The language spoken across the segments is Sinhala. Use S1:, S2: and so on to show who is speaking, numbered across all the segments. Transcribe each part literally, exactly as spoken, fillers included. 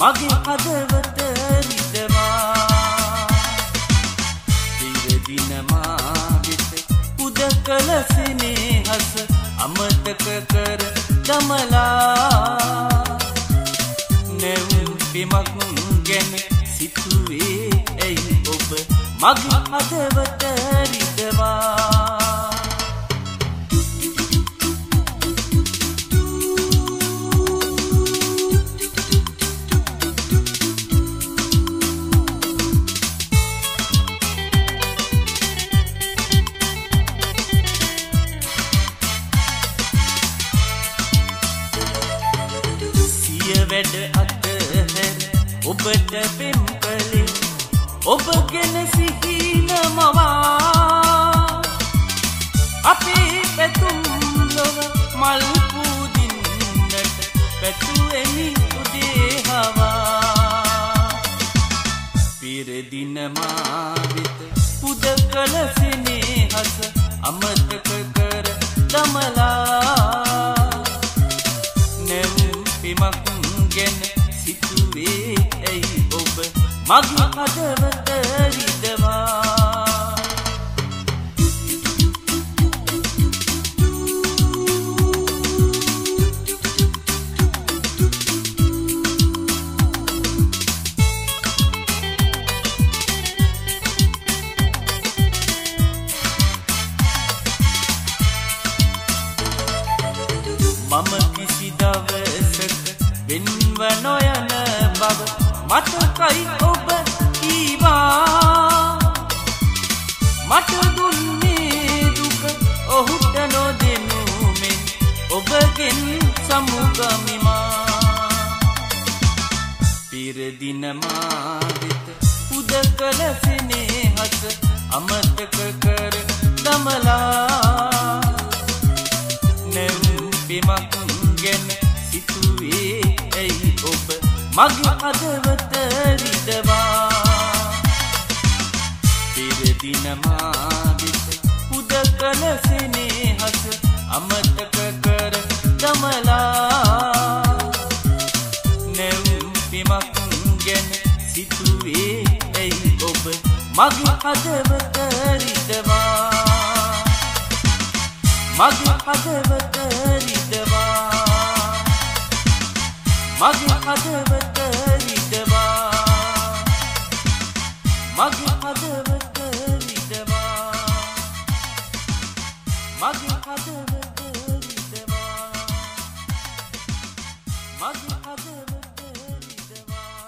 S1: මගේ හදවත රිදවා දින මාවිත උදකල සිනහස අමතක කර දමලා නැවුම් පිමක් ගැන සිතුවේ ඇයි ඔබ මගේ හදවත රිදවා වැඩ අතහැර ඔබට පෙම් කළේ ඔබ ගැන සිහිනමවා අපේ පැතුම් ලොව මල් පූදින්නට පැතුවෙමි උදේ හවා පිරදින මාවිත උදකල සිනහස අමතක කර දමලා පිමක් ගැන සිතුවේ ඇයි ඔබ මගේ හදවත රිදවා මම කිසි දවසක වෙන්ව නොයන බව මතකයි ඔබ කීවා මට දුන්නේ දුක ඔහුට නොදෙනු මෙන් ඔබගෙන් සමුගමිමා පිරදින මාවිත උදකල සිනහස අමතක කර දමලා නැවුම් පිමක් ගැන සිතුවේ ඇයි ඔබ මගේ හදවත රිදවා පිරදින මාවිත උදකල සිනහස අමතක කර දමලා නැවුම් පිමක් ගැන සිතුවේ ඇයි ඔබ මගේ හදවත රිදවා මගේ හදවත රිදවා මගේ හදවත රිදවා මගේ හදවත රිදවා මගේ හදවත රිදවා මගේ හදවත රිදවා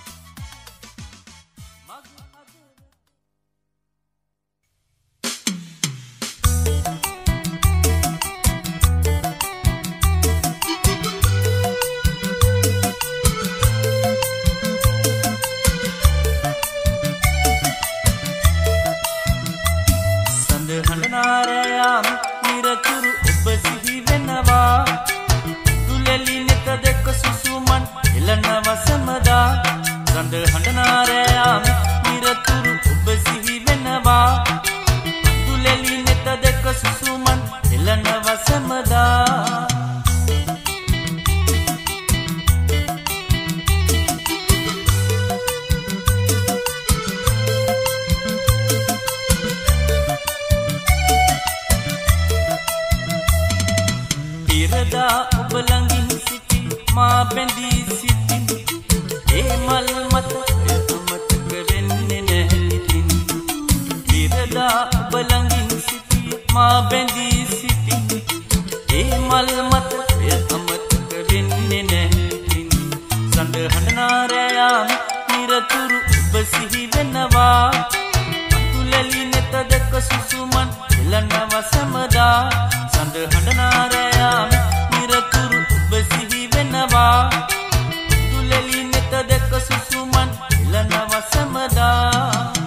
S1: මගේ හඬනාරයාම නිරතුරු ඔබ සිහි වෙනවා දුලෙලි නෙත දෙක සුසුමන් එළනව සමදා සඳ හඬනාරයාම නිරතුරු ඔබ සිහි වෙනවා දුලෙලි නෙත දෙක සුසුමන් එළනව සමදා ඔබ ළඟින් සිටි මා බැඳී සිටින් ඒ මල් මත අමතක වෙන්නේ නැහැ ඉතින් පිරදා ඔබ ළඟින් සිටි මා බැඳී සිටින් ඒ මල් මත අමතක වෙන්නේ නැහැ ඉතින් සඳ හඬනාරයාම නිරතුරු ඔබ සිහි වෙනවා අතුලලි නෙත දෙක සුසුමන් එළනව සමදා සඳ හඬනාරයාම නිරතුරු ඔබ සිහි වෙනවා දුලෙලි නෙත දෙක සුසුමන් එළනව සමදා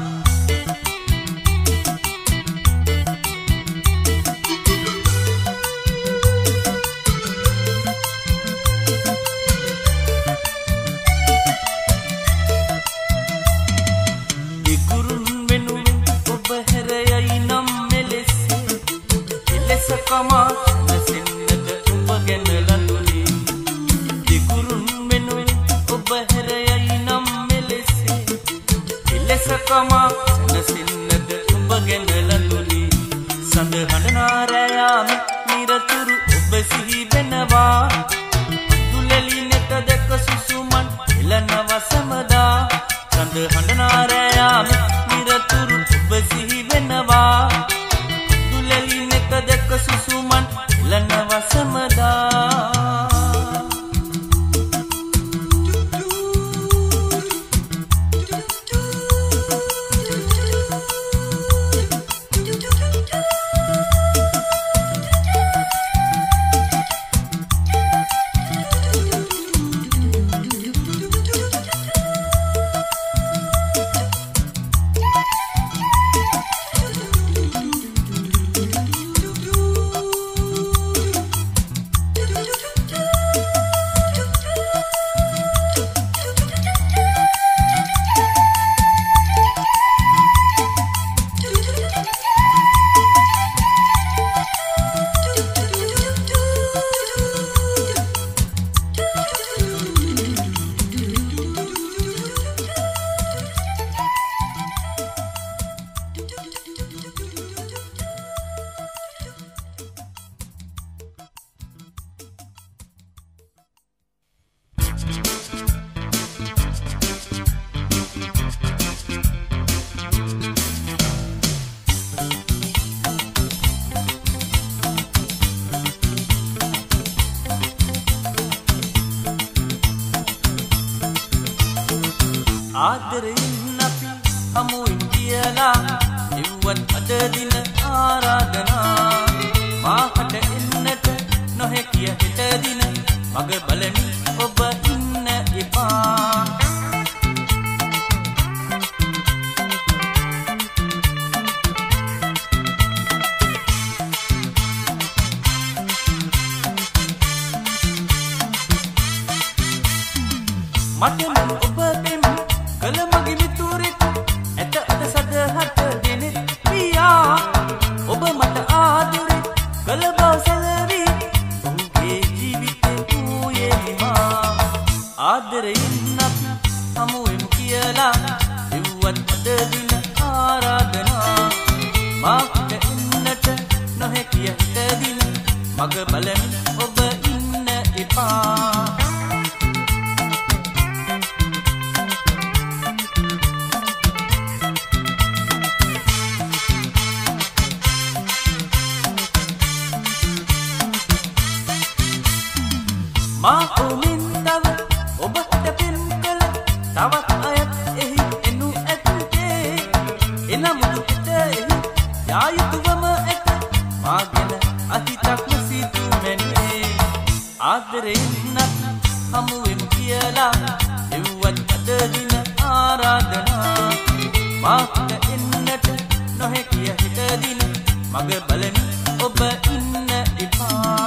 S1: දිකුරුන් වෙනුවෙන් ඔබ හැරයයි නම් මෙලෙස එලෙස කමා සැනසෙන්නට ඔබ ගැන ලඳුනේ දිකුරුන් වෙනුවෙන් ඔබ හැරයයි රැයාම නිරතුරු ඔබ සිහි වෙනවා දුලෙලි නෙත දෙක සුසුමන් එළනව සමදා සඳ හඬනා රැයාම නිරතුරු ඔබ සිහි වෙනවා දුලෙලි නෙත දෙක සුසුමන් එළනව සමදා ආදරයෙන් අපි හමුවෙන් කියලා එව්වත් අද දින ආරාධනා මාහට එන්නට නොහැකිය හෙට දින මග බලමින් ඔබ ඉන්න එපා මට ඔබ දෙන්න කල මගේ මිතුරෙක් ඇත අත සදහට දෙනෙත් පියා ඔබ මට ආදරේ කල බව සැලවී ඔහුගේ ජීවිතේ වූයේ මා ආදරයෙන් අපි හමුවෙමු කියලා එව්වත් අද දින ආරාධනා මාකට එන්නට නොහැකිය හෙට දින මග බලමින් ඔබ ඉන්න එපා මා ඔමින් තව ඔබට පෙම් කළ තවත් අයත් එහි එනු ඇත්තේ එනමුදු පිට එහි යායුතුවම ඇත මාගෙන අහිතක්ම සිතුමැන්නේ ආදරයෙන් අපි හමුවෙමු කියලා එව්වත් අද දින ආරාධනා මාකට එන්නට නොහැකිය හෙට දින මග බලමින් ඔබ ඉන්න එපා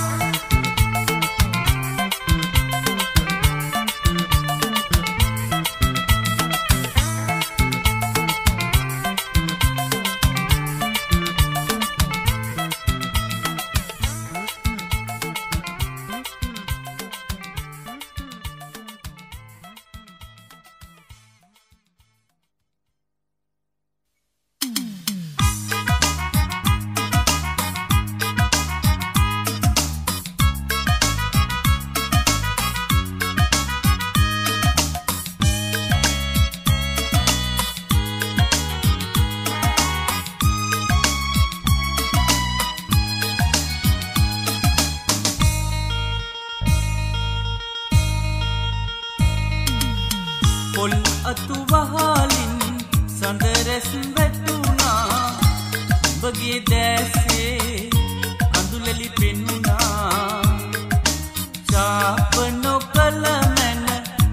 S1: පොල් අතු වහලින් සඳ රැස් වැටුණා ඔබගේ දැසේ අඳුලලි පෙන්නුණා චාප නොකළ මැන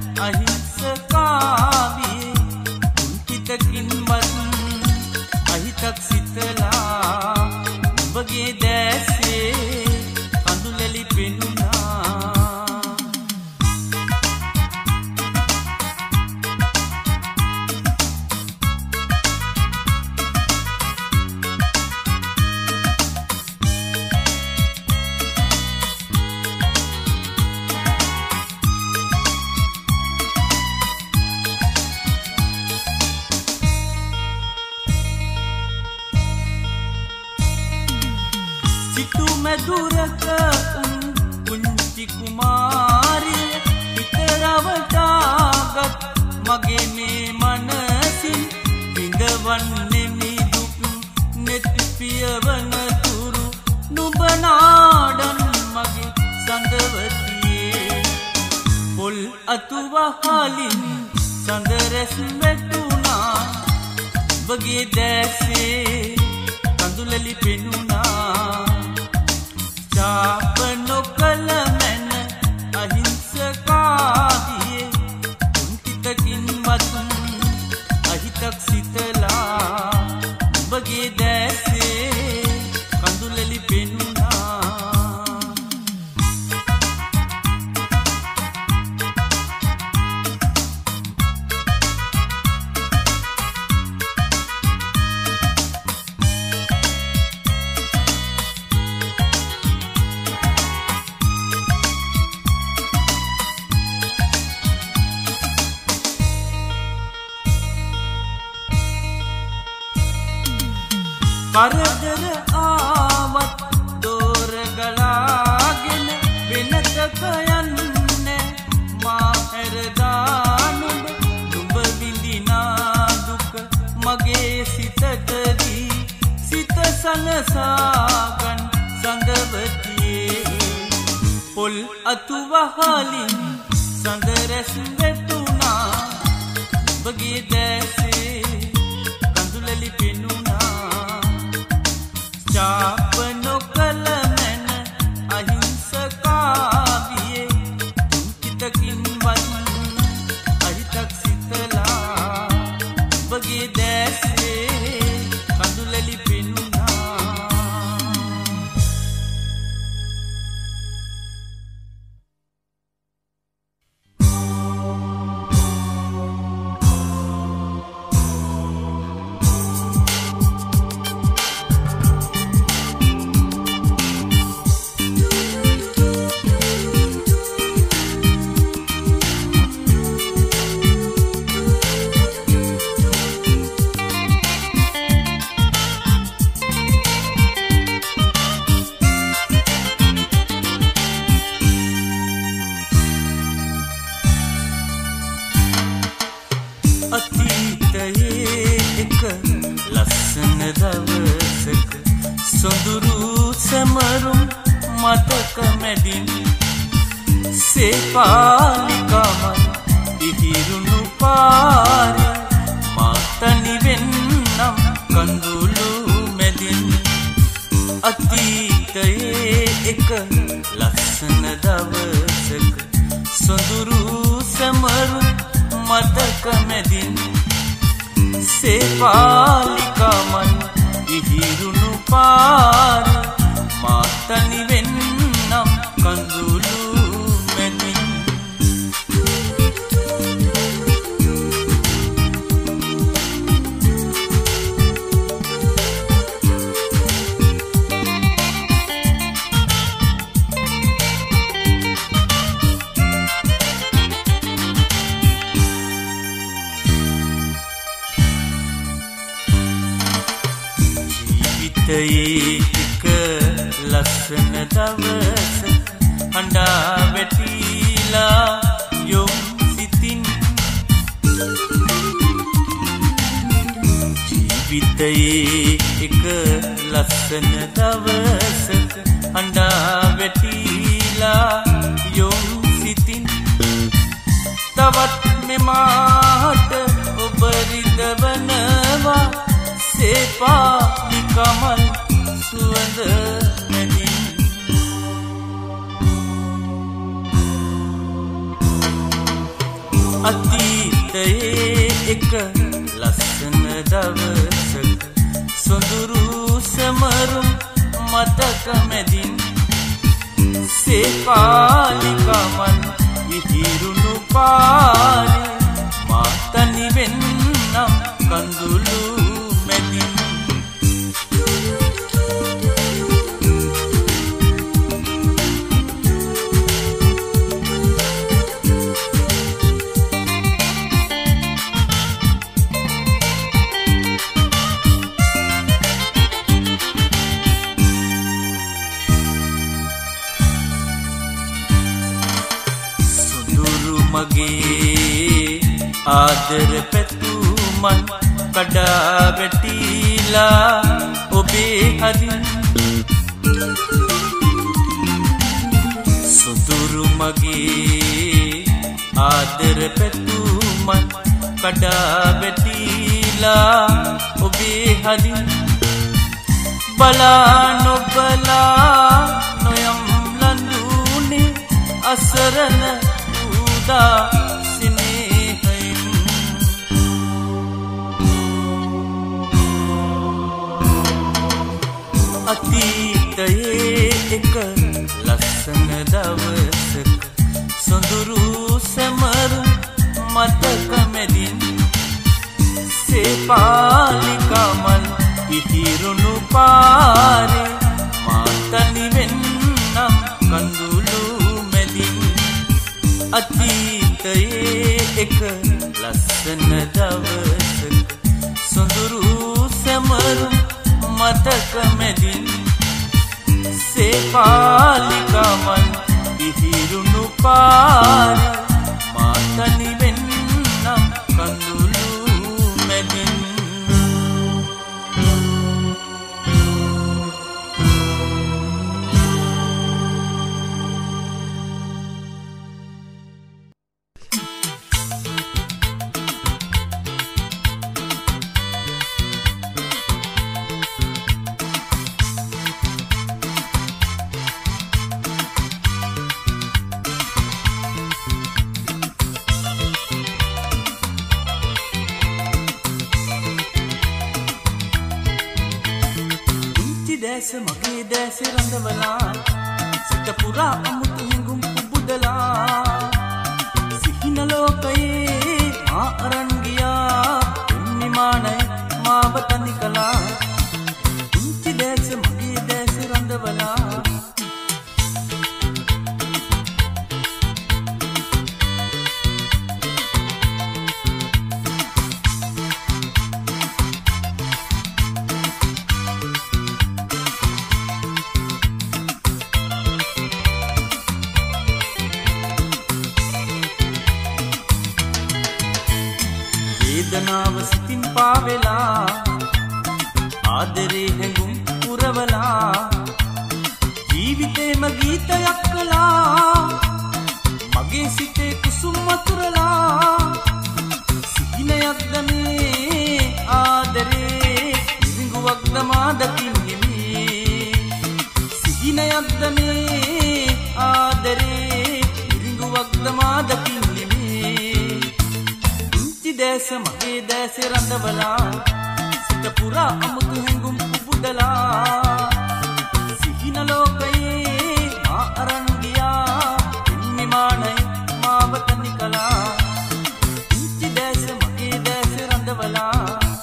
S1: අහිංසකාවියේ උන්කිතකින්වත් අහිතක් සිතලා ඔබගේ දැසේ අඳුලලි පෙන්නුණා සිටු මැදුරක උන් පුංචි කුමාරිය හිතරවටාගත් මගේ මේ මනසින් විඳවන්නේ මිදුක් නෙත් පියවන තුරු නුඹ නාඩන් මගේ සඳවතියේ පොල් අතු වහලින් සඳ රැස් වැටුණා ඔබගේ දැසේ කඳුලලි පෙනුණා චාප නොකළ මැන අහිංසකාදියේ උන්තිතකින් වතුන් අහිතක් සිතලා ඔබගේ දැසේ කඳුලලි පෙනුණා කරදර ආවත් දෝර ගලාගෙන වෙනතක යන්නේ මා හැරදා නුඹ නුඹ විඳිනා දුක මගේ සිතටදී සිත සනසාගන් සඳවතියේ පොල් අතු වහලින් සඳ රැස් වැටුණා ඔබගේ දැසේ කඳුලලි පෙනුණා චාප නොකළ මැන අහිංසකාවියේ උන්තිතකින් වත් අහිතක් සිතලා ඔබගේ දැසේ කඳුලලි පෙනුණා අතීතයේ එක ලස්සන දවසක සොඳුරු සැමරුම් මතක මැදින් සේපාලිකාමයි ඉහිරුණු පාරේ මාතනි වෙන්නම් කඳුළු මැදින් අතීතයේ එක ලස්සන දවසක සොඳුරු සැමරුම් මතක මැදින් සේපාලිකාමයි ඉහිරුණු පාරේ මාතනි වෙන්නම් කඳුළු මැදින් එක ලස්සන දවසක හඬා වැටිලා යොම් සිතින් ජීවිතයේ එක ලස්සන දවසක හඬා වැටිලා යොම් සිතින් තවත් මෙමාට ඔබ රිදවනවා සේපාලිකාමයි සුවඳ මැදින් අතීතයේ එක ලස්සන දවසක සොඳුරු සැමරුම් මතක මැදින් සේපාලිකාමයි ඉහිරුණු පාරේ මාතනි වෙන්නම් කඳුළු මැදින් මගේ ආදර පැතුමන් කඩා වැටිලා ඔබේ හදින් සොඳුරු මගේ ආදර පැතුමන් කඩා වැටිලා ඔබේ හදින් බලා නොබලා නොයම් ලඳුනේ අසරණ උදා සිනේහයෙන් අතීතයේ එක ලස්සන දවසක සොඳුරු සැමරු මතක මැදින් සේපාලිකමල් ඉහිරුණු පාරේ මාතනි වෙන්නම් කඳුළු මැදින් අතීතයේ එක ලස්සන දවසක සොඳුරු සැමරු මතක මැදින් සේපාලිකමල් ඉහිරුණු පාරේ මාතනි වෙන්නම් කඳුළු මැදින් මගේ දැස රඳවලා සිත පුරා අමුතු හිඟුම් පුබුදලා සිහින ලෝකයේ මා අරන් ගියා නිමානයි මාව තනි කළා උන්ති දැස මගේ දැස රඳවලා වේදනාව සිතින් පාවෙලා ආදරේ හැඟුම් පුරවලා ජීවිතේම ගීතයක් කළා මගේ සිතේ කුසුම් වතුරලා සිහිනයක්ද මේ ආදරේ ඉරිඟුවක්ද මා දකින්නෙමි සිහිනයක්ද මේ ආදරේ ඉරිඟුවක්ද මා දකින්නෙමි දැස මගේ දැස රඳවලා සිත පුරා අමුතු හැඟුම් පුබුදලා සිහින ලෝකයේ මා අරන් ගියා නිමානයි මාව තනි කළා ඉච්චි දැස මගේ දැස රඳවලා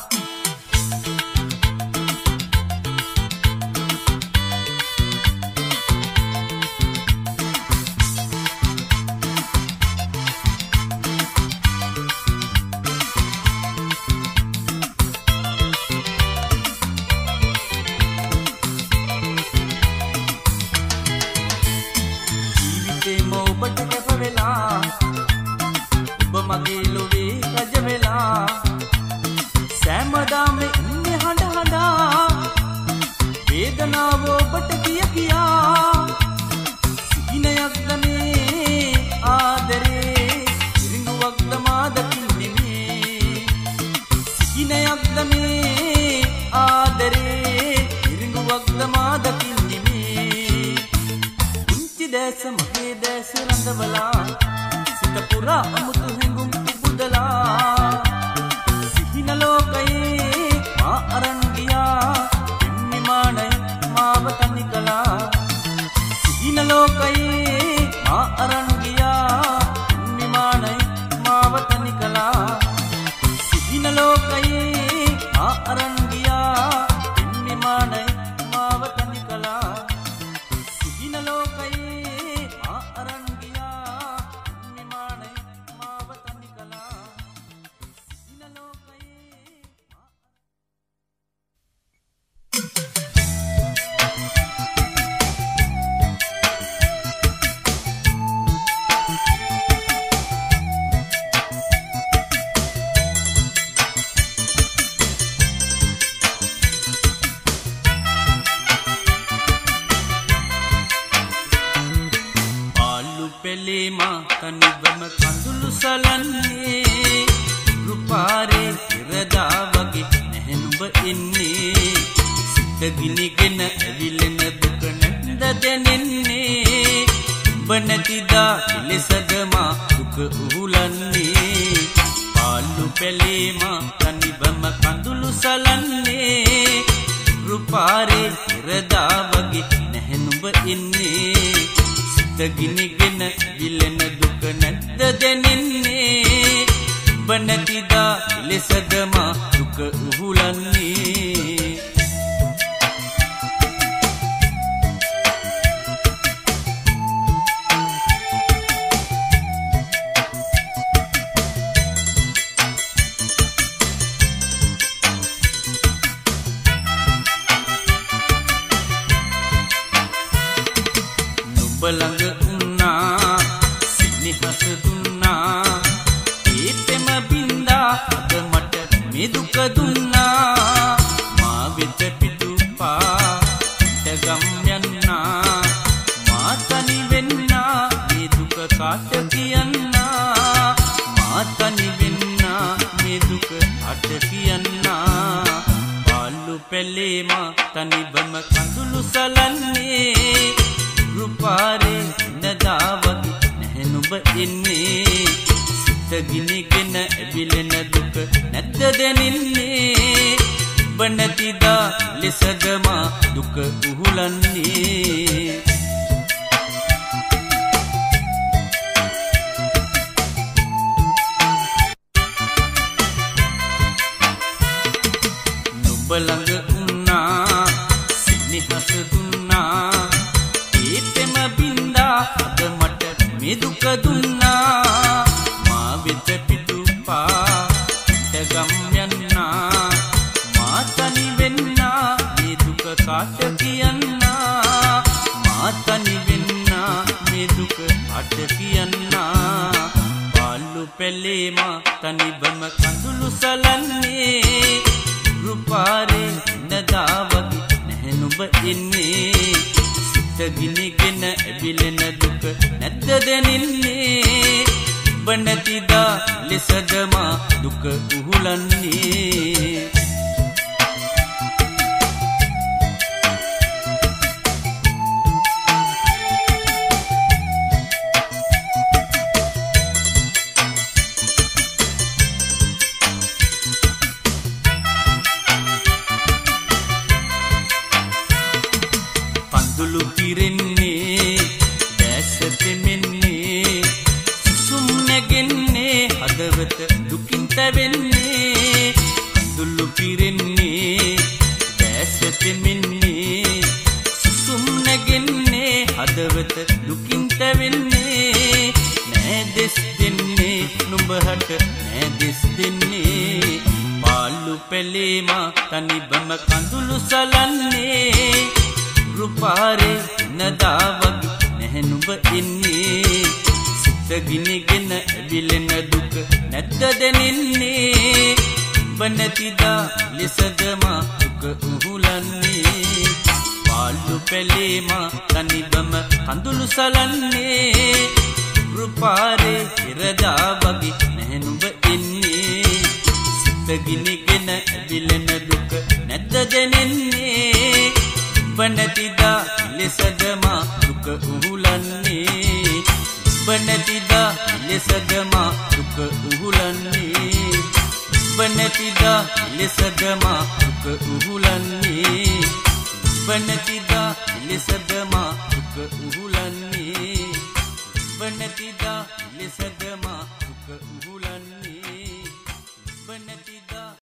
S1: මගේ ලොවේ රජ වෙලා සෑමදාම ඉන්නේ හඬ හඬා වේදනාව ඔබට කිය කියා සිහිනයක්ද මේ ආදරේ ඉරිඟුවක්ද මා දකින්නෙමි සිහිනයක්ද මේ ආදරේ ඉරිඟුවක්ද මා දකින්නෙමි උන්ති දැස මගේ දැස රඳවලා සිත පුරා අමුතු හැඟුම් පුබුදලා සිහින ලෝකයේ මා අරන් ගියා නිමානයි මාව තනි කළා සිහින ලෝකයේ මා අරන් ගියා නිමානයි මාව තනි කළා සිහින ලෝකයේ මා අරන් ගියා නිමානයි මාව තනි කළා සිහින ලෝකයේ මා අරන් පෙළේ මා තනිවම කඳුළු සලන්නේ රුපාරේ ඉරදා වගේ නැහැ නුඹ එන්නේ සිත ගිනිගෙන ඇවිලෙන දුක නැද්ද දැනෙන්නේ උඹ නැතිදා කෙලෙසද මා දුක උහුලන්නේ පාළු පෙළේ මා තනිවම කඳුළු සලන්නේ රුපාරේ ඉරදා වගේ නැහැ නුඹ එන්නේ සිත ගිනිගෙන විලෙන දුක නැද්ද දැනෙන්නේ උඹ නැතිදා ලෙසද මා දුක උහුලන්නේ නුඹ ළඟ උන්නා සිනිහස දුන්නා ඒ පෙම බින්දා අද මට මේ දුක දුන්නා මා වෙත පිටුපා ගම් යන්නා මා තනි වෙන්නා මේ දුක කාට කියන්නා මා තනි වෙන්නා මේ දුක කාට කියන්නා පාළු පෙළේ මා තනිවම කඳුළු සලන්නේ රුපාරේ නදා වගේ නැහැ නුඹ එන්නේ සිත ගිනිගෙන ඇවිලෙන දුක නැද්ද දැනෙන්නේ උඹ නැතිදා ලෙසද මා දුක උහුලන්නේ නුඹ ළඟ උන්නා සිනිහස දුන්නා ඒ පෙම බින්දා අද මට මේ දුක දුන්නා මා වෙත පිටුපා ගම් යන්නා මා තනි වෙන්නා මේ දුක කාට කියන්නා මා තනි වෙන්නා මේ දුක කාට කියන්නා පාළු පෙළේ මා තනිවම කඳුළු සලන්නේ රුපාරේ නදා වගේ නැහැ නුඹ එන්නේ සිත ගිනිගෙන ඇවිලෙන දුක නැද්ද දැනෙන්නේ උඹ නැතිදා ලෙසද මා දුක උහුලන්නේ කඳුළු පිරෙන්නේ දැස තෙමෙන්නේ සුසුම් නැගෙන්නේ හදවත දුකින් තැවෙන්නේ කඳුළු පිරෙන්නේ දැස තෙමෙන්නේ සුසුම් නැගෙන්නේ හදවත දුකින් තැවෙන්නේ නෑ දෙස් දෙන්නේ නුඹහට නෑ දෙස් දෙන්නේ පාළු පෙළේ මා තනිවම කඳුළු සලන්නේ රුපාරේ නදා වගේ නැහැ නුඹ එන්නේ සිත ගිනිගෙන ඇවිලෙන දුක නැද්ද දැනෙන්නේ උඹ නැතිදා ලෙසද මා දුක උහුලන්නේ පාළු පෙළේ මා තනිවම කඳුළු සලන්නේ රුපාරේ ඉරදා වගේ නැහැ නුඹ එන්නේ සිත ගිනිගෙන ඇවිලෙන දුක නැද්ද දැනෙන්නේ උඹ නැතිදා ලෙසද මා දුක උහුලන්නේ උඹ නැතිදා ලෙසද මා දුක උහුලන්නේ උඹ නැතිදා ලෙසද මා දුක උහුලන්නේ උඹ නැතිදා ලෙසද මා දුක උහුලන්නේ උඹ නැතිදා ලෙසද මා දුක උහුලන්නේ උඹ නැතිදා